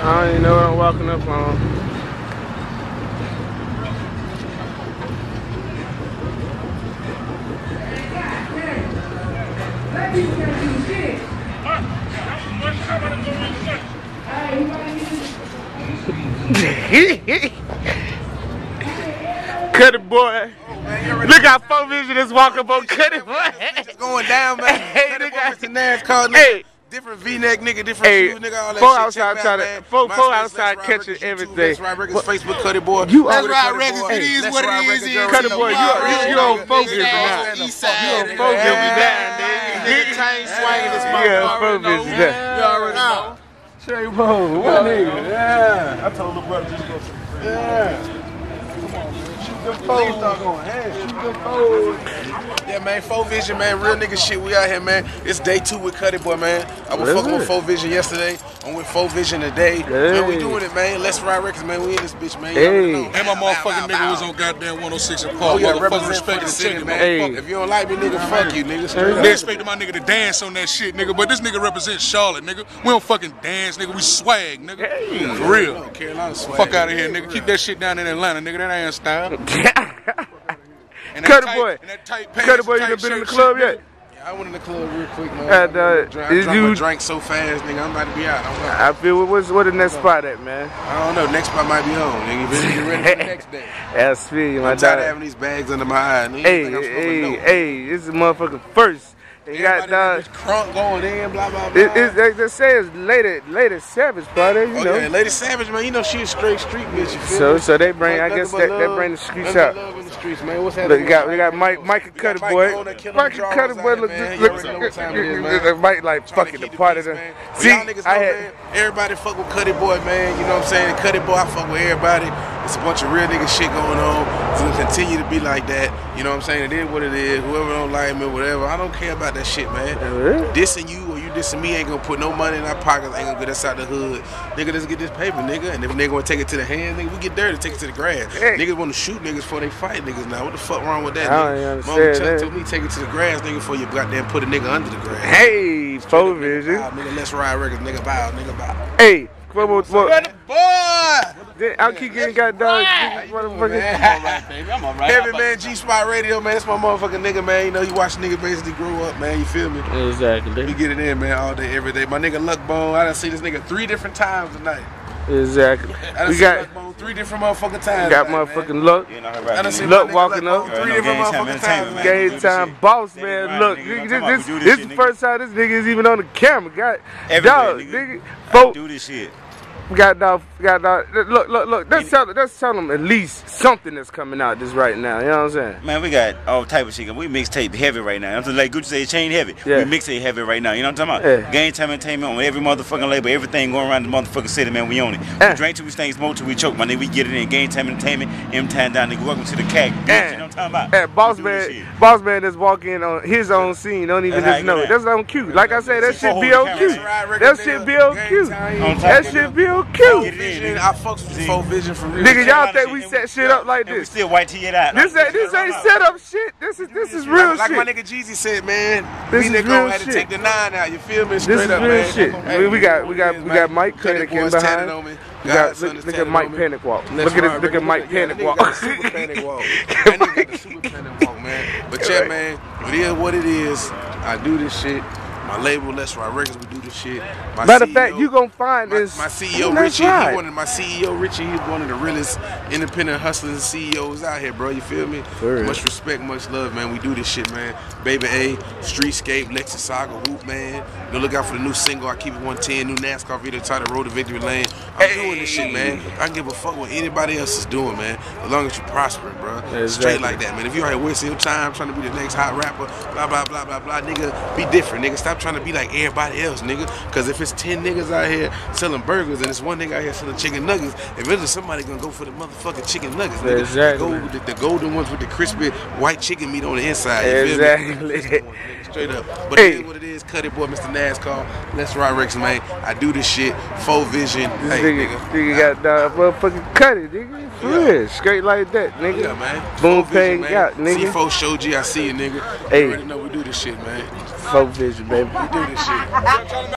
I don't even know what I'm walking up on. Cuddy boy. Look how 4Vision is walking up on Cuddy boy. It's going down, man. Hey, Cuddy nigga. boy, Mr. NASCAR, nigga. Hey. Different V-neck, nigga. Different shoes, nigga. All that Four shit. outside Check trying me to out, man. four MySpace, outside Let's Ride catching Records, everything. Let's Ride Records, Facebook, Cuddy boy. You Let's Ride Records, it is what it is. Cuddy boy, you on 4Vision now. You on 4Vision now, Nigga chain swinging this Yeah, motherfucker. 4Vision now. You already know. Trey Bo, what nigga? Yeah. I told little brother just go to the crib. Yeah. Yeah, man, 4Vision, man, real nigga shit. We out here, man. It's day 2 with Cuddy boy, man. I was fucking with 4Vision yesterday. I'm with 4Vision today. Man, we doing it, man. Let's Ride Records, man. We in this bitch, man. Hey. And my motherfucking nigga was on goddamn 106 and Park. Oh, yeah, Motherfucking represent respect the the city, chicken, man. Hey. If you don't like me, nigga, fuck you, nigga. Straight They up. expected my nigga to dance on that shit, nigga, but this nigga represents Charlotte, nigga. We don't fucking dance, nigga. We swag, nigga. Hey. For real. Carolina swag. Fuck out of here, nigga. Keep that shit down in Atlanta, nigga. That ain't style. And that Cuddy tight- boy. and that tight pants, Cuddy boy, you tight done been in the shirt club shit, yet? I went in the club real quick, man. And, I is dropped you- my drink so fast, nigga. I'm about to be out. I feel what the next spot at, man? I don't know. Next spot might be home, nigga. You better get ready for the next day. That's me, my I'm tired of dog. having these bags under my eye. Nigga. Hey, Think I'm smoking hey, dope. hey, this is motherfucking first. They got Everybody dog. crunk going in, blah blah blah. They say it's Lady Savage, brother. You Oh know. yeah, Lady Savage, man. You know she a straight street bitch. You feel me? So they bring. I Nothing guess but they love, bring the streets nothing out. but love in the streets, man. What's Look, happening? we got Mike and Cuddy Mike boy. on there killing Mike them and Cuddy draws boy out look. here, man. look- You already know what time it is, man. look- Mike like Trying to fucking keep the party. peace, man. But See, y'all niggas know, I had. man, everybody fuck with Cuddy boy, man. You know what I'm saying? Cuddy boy, I fuck with everybody. It's a bunch of real nigga shit going on. It's gonna continue to be like that. You know what I'm saying? It is what it is. Whoever don't like me, whatever. I don't care about that shit, man. Dissing you or you dissing me ain't gonna put no money in our pockets. Ain't gonna get us out the hood. Nigga, let's get this paper, nigga. And if nigga wanna take it to the hand, nigga, we get dirty, take it to the grass. Hey. Niggas wanna shoot niggas before they fight niggas now. What the fuck wrong with that, I don't nigga? even Mama understand that. told me take it to the grass, nigga, before you goddamn put a nigga under the grass. Hey, 4Vision. Bow, nigga, let's ride records, nigga, bow, nigga, bow. Hey, what? Boy! I'll keep getting got dog. Motherfucker. I'm alright. Heavy man, G-Spot Radio, man. That's my motherfucking nigga, man. You know, you watch nigga basically grow up, man. You feel me? We Exactly. get it in, man, all day, every day. My nigga Luckbone, I done see this nigga 3 different times tonight. Exactly. I done We see got Luckbone 3 different motherfucking times. got tonight, motherfucking Luck. I done see Luck my nigga walking up. Luckbone 3 different motherfucking times. Game time, boss man. Look, this is the first time this nigga is even on the camera. Got dog, nigga. Folk, Do this shit. got dog. Look. Let's tell them at least something that's coming out this right now. You know what I'm saying? Man, we got all type of shit. We mixtape heavy right now. I'm just like Gucci say, chain heavy. Yeah. We mixtape heavy right now. You know what I'm talking about? Yeah. Game time entertainment on every motherfucking label. Everything going around the motherfucking city, man. We own it. Yeah. We drink till we stink, smoke till we choke, my nigga. We get it in. Game time entertainment. M-Time down, nigga. Welcome to the CAC. Yeah. You know what I'm talking about? Hey, boss We do this shit. man, boss man that's walking on his own scene. Don't even That's how just you know do it. that. That's on cue. Like I said, that See, shit hold be the on camera. cue. Ride records, That nigga. shit be on Game cue. time. That shit be on Get cue. it in, Vision, nigga. I fucks with 4Vision for real. Nigga, y'all think shit, we and set shit up like And we this? still white tee it out. This ain't set up shit. This is real like my shit. nigga Jeezy said, man, This we is nigga real had to shit. take the 9 out. You feel me? This Straight is up, real man. shit. Hey, We got Mike Cuddy Panic boys in tatted behind. on me. We got Godson is look tatted at Mike on me. Panic walk. Let's Look ride at records. Mike Yeah, Panic that nigga walk. got the super panic walk. That nigga got the super panic walk, man. But yeah, man, it is what it is. I do this shit. My label, Let's Ride Records, we do this shit. My Matter of CEO fact, you gonna find this. My CEO Let's Richie, Ride. he's one of the realest independent hustlers and CEOs out here, bro. You feel me? For real. Much respect, much love, man. We do this shit, man. Baby A, Streetscape, Lexus Saga, Whoop, man. Go look out for the new single. I keep it 110, new NASCAR video titled Road to Victory Lane. I'm doing this shit, man. I don't give a fuck what anybody else is doing, man. As long as you prospering, bro. Exactly. Straight like that, man. If you out here wasting your time trying to be the next hot rapper, blah, blah, blah, blah, blah, nigga, be different, nigga. Stop trying to be like everybody else, nigga. Because if it's 10 niggas out here selling burgers and it's one nigga out here selling chicken nuggets, eventually somebody gonna go for the motherfucking chicken nuggets, nigga. Exactly. The golden ones with the crispy white chicken meat on the inside. You feel me? Exactly. Straight up. But Hey. it is what it is. Cuddy boy, Mr. NASCAR. Let's Ride Records, man. I do this shit. 4Vision. This Hey, nigga got the motherfucking cut it, nigga. For real. Straight like that, nigga. Yeah, man. Boom 4Vision, paying man. out, nigga. C4 Show G, I see you, nigga. Hey. You already know we do this shit, man. 4Vision, baby. We do this shit.